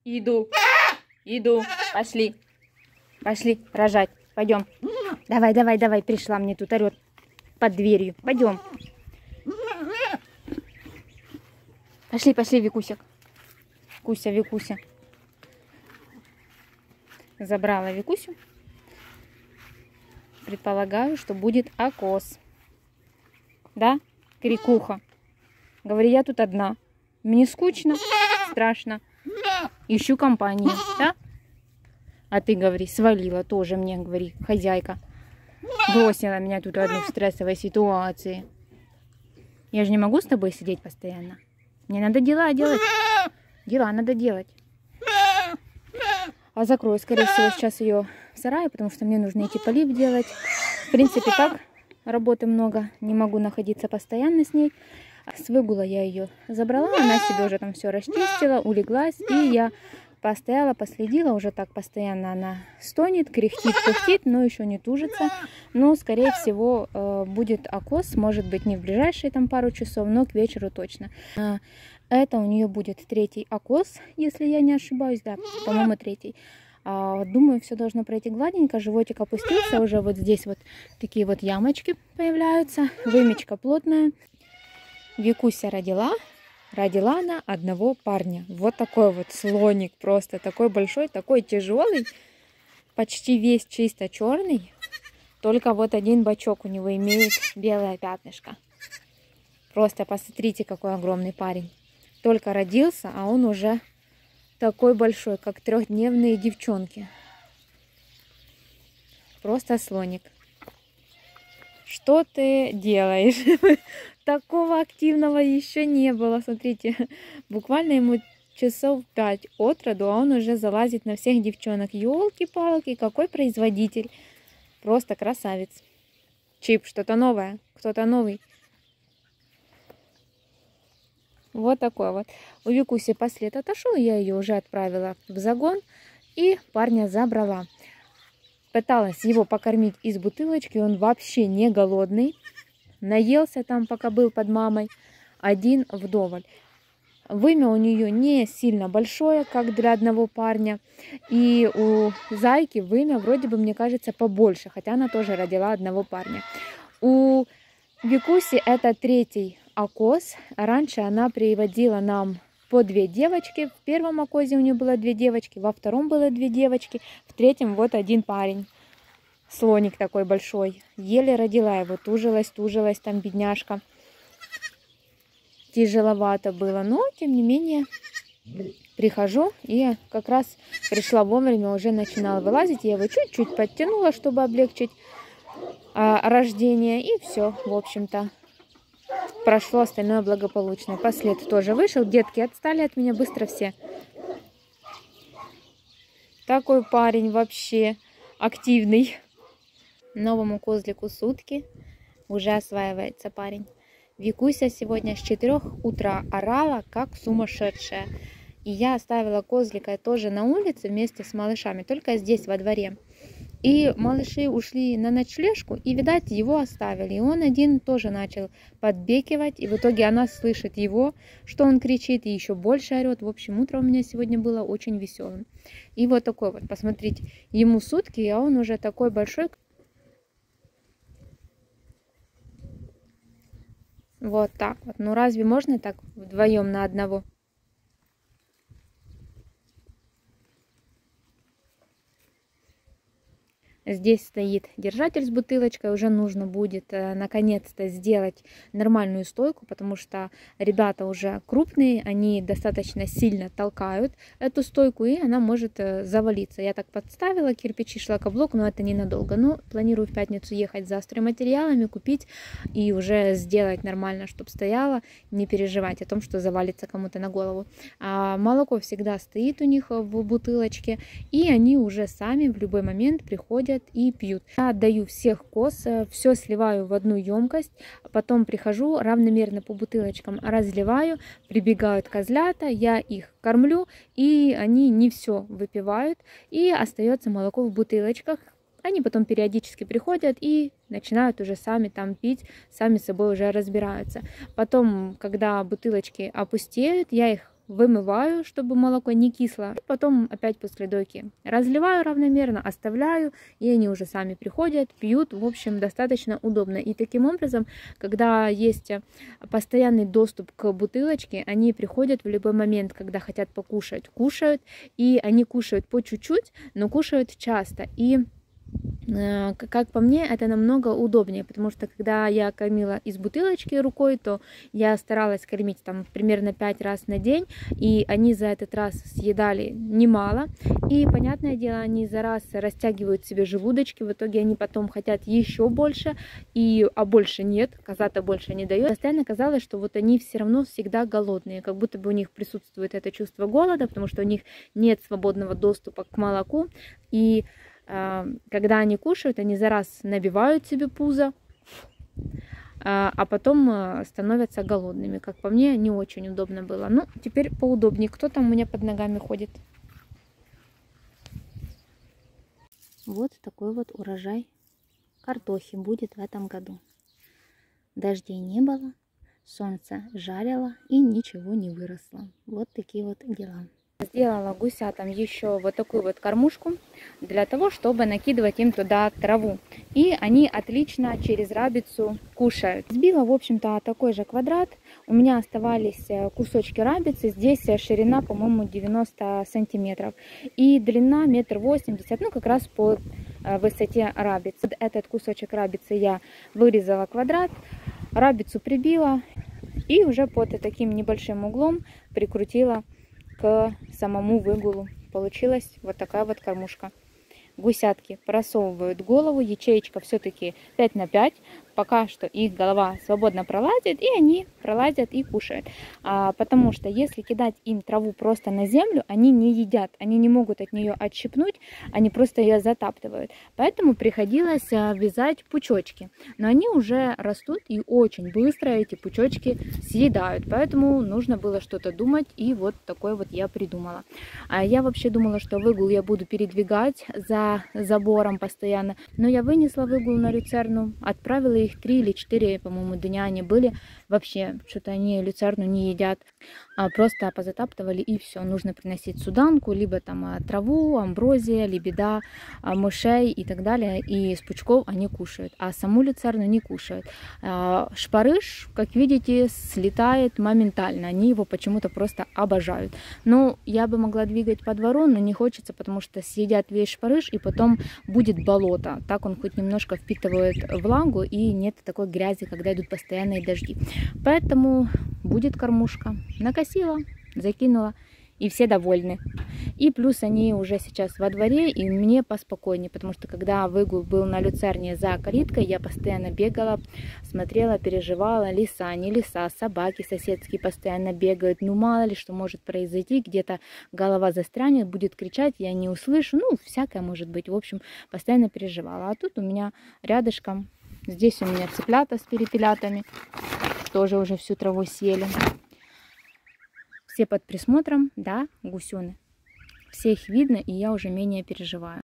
Иду. Иду. Пошли. Пошли рожать. Пойдем. Давай, давай, давай. Пришла мне тут, орет под дверью. Пойдем. Пошли, пошли, Викусик. Куся, Викуся. Забрала Викусю. Предполагаю, что будет окос. Да, крикуха? Говори, я тут одна. Мне скучно, страшно. Ищу компанию, да? А ты, говори, свалила тоже мне, говори, хозяйка. Бросила меня тут одну в стрессовой ситуации. Я же не могу с тобой сидеть постоянно. Мне надо дела делать. Дела надо делать. А закрою, скорее всего, сейчас ее в сарае, потому что мне нужно идти полив делать. В принципе, так, работы много. Не могу находиться постоянно с ней. С выгула я ее забрала. Она себе уже там все расчистила, улеглась. И я постояла, последила. Уже так постоянно она стонет, кряхтит, пыхтит, но еще не тужится. Но, скорее всего, будет окос. Может быть, не в ближайшие там пару часов, но к вечеру точно. Это у нее будет 3-й окос, если я не ошибаюсь. Да, по-моему, 3-й. Думаю, все должно пройти гладенько. Животик опустился. Уже вот здесь вот такие вот ямочки появляются. Вымечка плотная. Викуся родила. Родила она одного парня. Вот такой вот слоник просто. Такой большой, такой тяжелый. Почти весь чисто черный. Только вот один бочок у него имеет белое пятнышко. Просто посмотрите, какой огромный парень. Только родился, а он уже такой большой, как 3-дневные девчонки. Просто слоник. Что ты делаешь? Такого активного еще не было. Смотрите, буквально ему часов 5 от роду, а он уже залазит на всех девчонок. Ёлки-палки, какой производитель. Просто красавец. Чип, что-то новое. Кто-то новый. Вот такой вот. У Викуси послед отошел, я ее уже отправила в загон и парня забрала. Пыталась его покормить из бутылочки, он вообще не голодный. Наелся там, пока был под мамой, один вдоволь. Вымя у нее не сильно большое, как для одного парня. И у зайки вымя вроде бы, мне кажется, побольше, хотя она тоже родила одного парня. У Викуси это 3-й окос. Раньше она приводила нам по 2 девочки. В первом окозе у нее было 2 девочки, во втором было 2 девочки, в 3-м вот один парень. Слоник такой большой. Еле родила его, тужилась, там бедняжка. Тяжеловато было, но тем не менее прихожу и как раз пришла вовремя, уже начинала вылазить. Я его чуть-чуть подтянула, чтобы облегчить рождение, и все, в общем-то. Прошло остальное благополучно. Послед тоже вышел. Детки отстали от меня быстро все. Такой парень вообще активный. Новому козлику сутки. Уже осваивается парень. Викуся сегодня с 4 утра орала, как сумасшедшая. И я оставила козлика тоже на улице вместе с малышами. Только здесь, во дворе. И малыши ушли на ночлежку, и, видать, его оставили. И он один тоже начал подбекивать. И в итоге она слышит его, что он кричит, и еще больше орет. В общем, утро у меня сегодня было очень веселым. И вот такой вот, посмотрите, ему сутки, а он уже такой большой. Вот так вот. Ну разве можно так вдвоем на одного? Здесь стоит держатель с бутылочкой. Уже нужно будет наконец-то сделать нормальную стойку, потому что ребята уже крупные, они достаточно сильно толкают эту стойку, и она может завалиться. Я так подставила кирпичи, шлакоблок, но это ненадолго. Но планирую в пятницу ехать за стройматериалами, купить и уже сделать нормально, чтобы стояло, не переживать о том, что завалится кому-то на голову. А молоко всегда стоит у них в бутылочке, и они уже сами в любой момент приходят и пьют. Я отдаю всех коз, все сливаю в одну емкость, потом прихожу, равномерно по бутылочкам разливаю, прибегают козлята, я их кормлю, и они не все выпивают, и остается молоко в бутылочках. Они потом периодически приходят и начинают уже сами там пить, сами с собой уже разбираются. Потом, когда бутылочки опустеют, я их вымываю, чтобы молоко не кисло. Потом опять после дойки разливаю равномерно, оставляю, и они уже сами приходят, пьют. В общем, достаточно удобно. И таким образом, когда есть постоянный доступ к бутылочке, они приходят в любой момент, когда хотят покушать, кушают. И они кушают по чуть-чуть, но кушают часто. И как по мне, это намного удобнее, потому что когда я кормила из бутылочки рукой, то я старалась кормить там примерно 5 раз на день, и они за этот раз съедали немало, и, понятное дело, они за раз растягивают себе желудочки, в итоге они потом хотят еще больше, а больше нет, коза-то больше не дает. Постоянно казалось, что вот они все равно всегда голодные, как будто бы у них присутствует это чувство голода, потому что у них нет свободного доступа к молоку, и когда они кушают, они за раз набивают себе пузо, а потом становятся голодными. Как по мне, не очень удобно было. Ну, теперь поудобнее. Кто там у меня под ногами ходит? Вот такой вот урожай картохи будет в этом году. Дождей не было, солнце жарило и ничего не выросло. Вот такие вот дела. Сделала гусятам еще вот такую вот кормушку для того, чтобы накидывать им туда траву. И они отлично через рабицу кушают. Сбила, в общем-то, такой же квадрат. У меня оставались кусочки рабицы. Здесь ширина, по-моему, 90 сантиметров. И длина 1,80 м, ну, как раз по высоте рабицы. Этот кусочек рабицы я вырезала квадрат, рабицу прибила и уже под таким небольшим углом прикрутила к самому выгулу. Получилась вот такая вот кормушка. Гусятки просовывают голову, ячеечка все-таки 5 на 5. Пока что их голова свободно пролазит, и они пролазят и кушают. Потому что если кидать им траву просто на землю, они не едят, они не могут от нее отщипнуть, они просто ее затаптывают. Поэтому приходилось вязать пучочки. Но они уже растут и очень быстро эти пучочки съедают. Поэтому нужно было что-то думать, и вот такой вот я придумала. Я вообще думала, что выгул я буду передвигать за забором постоянно. Но я вынесла выгул на люцерну, отправила их 3 или 4, по-моему, дня они были. Вообще, что-то они люцерну не едят. Просто позатаптывали и все. Нужно приносить суданку, либо там траву, амброзия, лебеда, мышей и так далее. И с пучков они кушают. А саму люцерну не кушают. Шпарыш, как видите, слетает моментально. Они его почему-то просто обожают. Ну, я бы могла двигать по двору, но не хочется, потому что съедят весь шпарыш, и потом будет болото. Так он хоть немножко впитывает влагу, и нет такой грязи, когда идут постоянные дожди. Поэтому будет кормушка. Накосила, закинула, и все довольны. И плюс они уже сейчас во дворе, и мне поспокойнее, потому что когда выгул был на люцерне за калиткой, я постоянно бегала, смотрела, переживала, лиса, не лиса, собаки соседские постоянно бегают, ну мало ли что может произойти, где-то голова застрянет, будет кричать, я не услышу, ну всякое может быть, в общем, постоянно переживала. А тут у меня рядышком, здесь у меня цыплята с перепелятами, тоже уже всю траву съели. Все под присмотром, да, гусены. Всех видно, и я уже менее переживаю.